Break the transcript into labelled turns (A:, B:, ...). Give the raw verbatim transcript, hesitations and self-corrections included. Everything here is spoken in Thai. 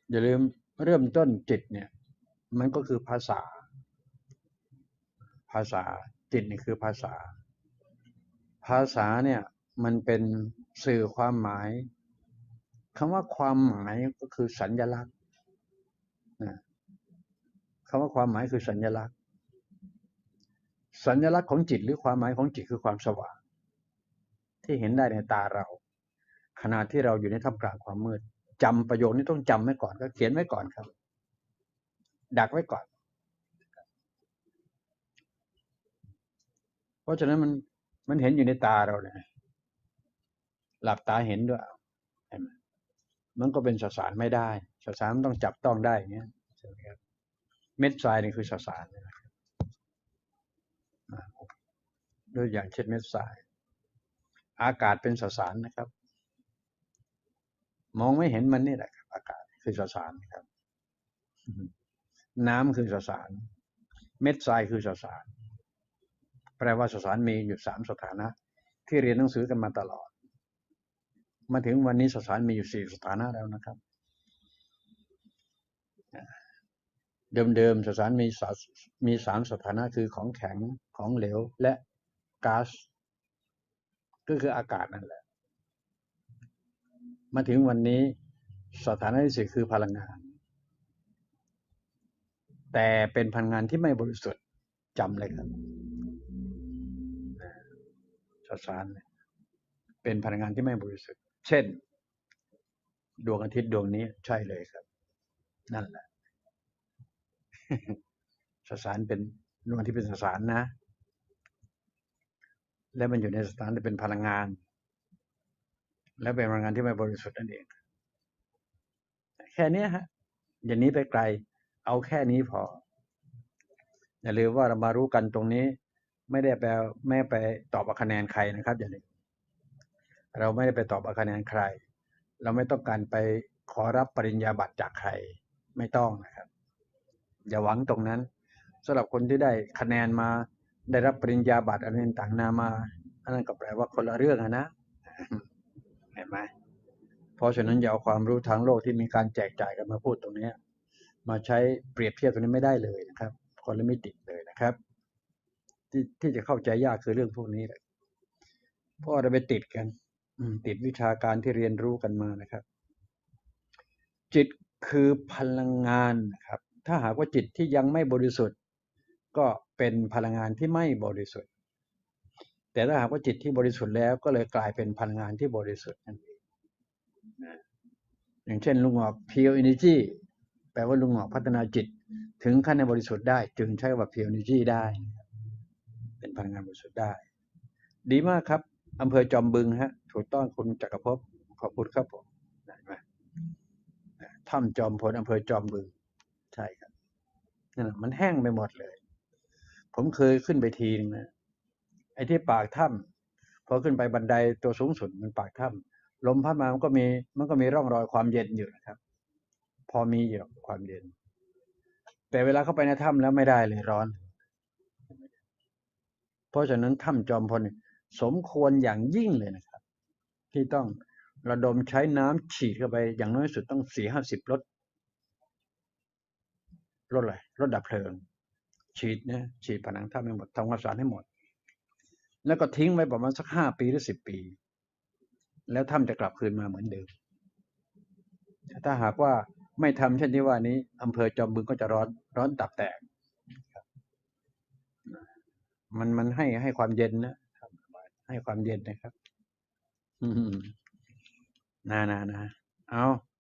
A: อย่าลืมเริ่มต้นจิตเนี่ยมันก็คือภาษาภาษาจิตนี่คือภาษาภาษาเนี่ยมันเป็นสื่อความหมายคำว่าความหมายก็คือสัญลักษณ์นะคำว่าความหมายคือสัญลักษณ์สัญลักษณ์ของจิตหรือความหมายของจิตคือความสว่างที่เห็นได้ในตาเราขณะที่เราอยู่ในท่ามกลางความมืดจำประโยคนี้ต้องจำไว้ก่อนก็เขียนไว้ก่อนครับดักไว้ก่อนเพราะฉะนั้นมันมันเห็นอยู่ในตาเราเลยหลับตาเห็นด้วยเห็นไหมมันก็เป็นสสารไม่ได้สสารมันต้องจับต้องได้อย่างเงี้ยใช่ไหมครับเม็ดทรายนี่คือสสารนะครับด้วยอย่างเช่นเม็ดทรายอากาศเป็นสสารนะครับมองไม่เห็นมันนี่แหละครับอากาศคือสสารครับน้ำคือสสารเม็ดทรายคือสสารแปลว่าสสารมีอยู่สามสถานะที่เรียนหนังสือกันมาตลอดมาถึงวันนี้สสารมีอยู่สี่สถานะแล้วนะครับเดิมๆสสารมีมีสามสถานะคือของแข็งของเหลวและก๊าซก็คืออากาศนั่นแหละมาถึงวันนี้สถานะที่สี่คือพลังงานแต่เป็นพลังงานที่ไม่บริสุทธิ์จำเลยครับสสารเป็นพลังงานที่ไม่บริสุทธิ์เช่นดวงอาทิตย์ดวงนี้ใช่เลยครับนั่นแหละสสารเป็นดวงอาทิตย์เป็นสสารนะและมันอยู่ในสถานที่เป็นพลังงานและเป็นพลังงานที่ไม่บริสุทธิ์นั่นเองแค่นี้ฮะอย่านี้ไปไกลเอาแค่นี้พออย่าลืมว่าเรามารู้กันตรงนี้ไม่ได้ไปไม่ไปตอบคะแนนใครนะครับอย่าลืมเราไม่ได้ไปตอบคะแนนใครเราไม่ต้องการไปขอรับปริญญาบัตรจากใครไม่ต้องนะครับอย่าหวังตรงนั้นสำหรับคนที่ได้คะแนนมาได้รับปริญญาบัตรอะไรต่างๆนามาอันนั้นก็แปลว่าคนละเรื่องนะเห็นไหมเพราะฉะนั้นอย่าเอาความรู้ทางโลกที่มีการแจกจ่ายกันมาพูดตรงนี้มาใช้เปรียบเทียบตรงนี้ไม่ได้เลยนะครับคนละมิติเลยนะครับที่ที่จะเข้าใจยากคือเรื่องพวกนี้แหละเพราะเราไปติดกันติดวิชาการที่เรียนรู้กันมานะครับจิตคือพลังงานนะครับถ้าหากว่าจิตที่ยังไม่บริสุทธิ์ก็เป็นพลังงานที่ไม่บริสุทธิ์แต่ถ้าหากว่าจิตที่บริสุทธิ์แล้วก็เลยกลายเป็นพลังงานที่บริสุทธิ์นั่นเองอย่างเช่นลุงหงอก Pure Energy แปลว่าลุงหงอกพัฒนาจิตถึงขั้นในบริสุทธิ์ได้จึงใช้ว่า Pure Energy ได้เป็นพลังงานบริสุทธิ์ได้ดีมากครับอำเภอจอมบึงฮะถูกต้องคุณจักรภพขอบคุณครับผมได้ไหมถ้ำจอมพลอำเภอจอมบึงใช่ครับนั่นแหละมันแห้งไปหมดเลยผมเคยขึ้นไปทีนึงนะไอ้ที่ปากถ้ำพอขึ้นไปบันไดตัวสูงสุดมันปากถ้ำลมพัดมามันก็มีมันก็มีร่องรอยความเย็นอยู่นะครับพอมีอยู่ความเย็นแต่เวลาเข้าไปในถ้ำแล้วไม่ได้เลยร้อนเพราะฉะนั้นถ้ำจอมพลสมควรอย่างยิ่งเลยนะครับที่ต้องระดมใช้น้ำฉีดเข้าไปอย่างน้อยสุดต้องสี่ห้าสิบรถรถอะไรรถดับเพลิงฉีดนะฉีดผนังถ้ำให้หมดทำความสะอาดให้หมดแล้วก็ทิ้งไว้ประมาณสักห้าปีหรือสิบปีแล้วถ้ำจะกลับคืนมาเหมือนเดิมถ้าหากว่าไม่ทำเช่นที่ว่านี้อำเภอจอมบึงก็จะร้อนร้อนตับแตกมันมันให้ให้ความเย็นนะให้ความเย็นนะครับอืมนานานะเอา